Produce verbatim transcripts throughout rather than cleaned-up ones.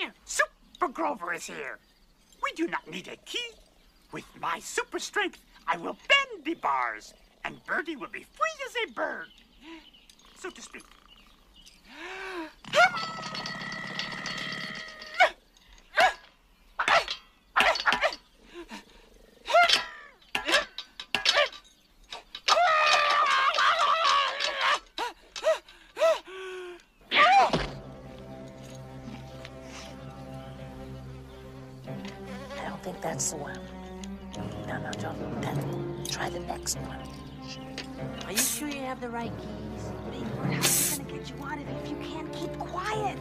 Super Grover is here. We do not need a key. With my super strength, I will bend the bars, and Birdie will be free as a bird, so to speak. I don't think that's the one. No, no, don't. Then try the next one. Are you sure you have the right keys? Big Bird, how's he gonna get you out of here if you can't keep quiet?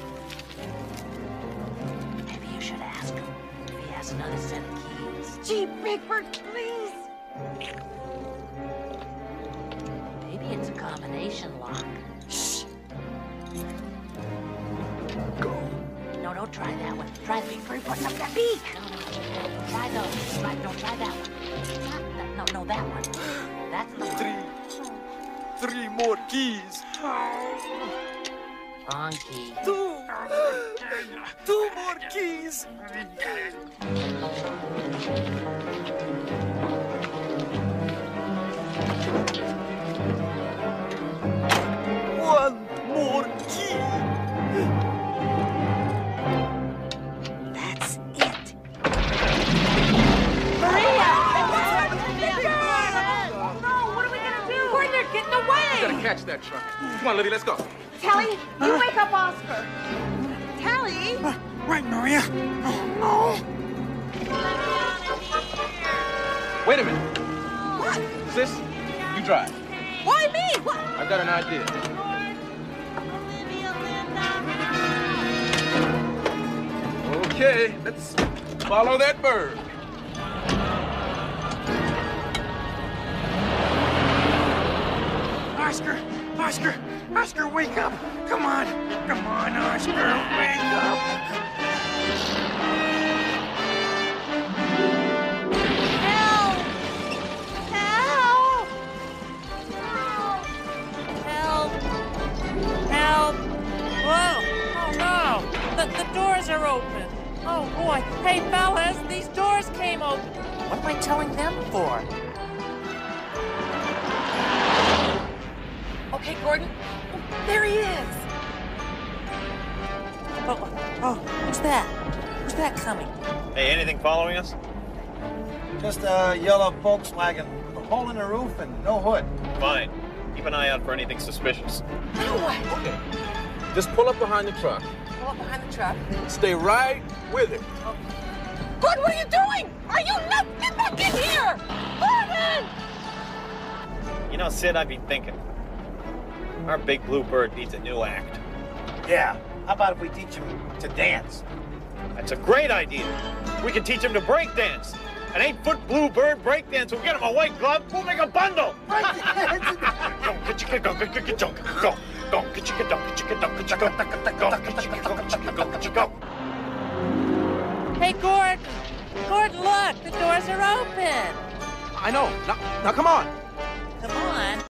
Maybe you should ask him if he has another set of keys. Gee, Big Bird, please. Maybe it's a combination lock. Shh. Go. No, don't try that one. Try the Big Bird, what's up that beak? No, no, no. Try those. Try, no, try that one. Not that, no, no, that one. That's the one. Three. Three more keys. Wrong key. Two. Two more keys. One more key. That's it. Get in the way! You gotta catch that truck. Come on, Liddy, let's go. Tally, you wake up Oscar. Tally? Uh, right, Maria. Oh, Wait a minute. What? Sis, you drive. Why me? What? I've got an idea. Okay, let's follow that bird. Oscar, Oscar, Oscar, wake up. Come on, come on, Oscar, wake up. Help! Help! Help! Help! Whoa! Oh no! The, the doors are open. Oh boy! Hey fellas, these doors came open. What am I telling them for? Okay, Gordon. There he is. Oh, oh, who's that? Who's that coming? Hey, anything following us? Just a yellow Volkswagen with a hole in the roof and no hood. Fine. Keep an eye out for anything suspicious. Now what? Okay. Just pull up behind the truck. Pull up behind the truck. Stay right with it. Gordon, what are you doing? Are you nuts? Get back in here! Gordon! You know, Sid, I've been thinking. Our big blue bird needs a new act. Yeah. How about if we teach him to dance? That's a great idea. We can teach him to break dance. An eight-foot blue bird break dance. We'll get him a white glove. We'll make a bundle. Go, get your go, go, get your go, go, go, get your go, get your go, get your go, go, get your go, get your go, get your go. Hey, Gordon. Gordon, look. The doors are open. I know. Now, now come on.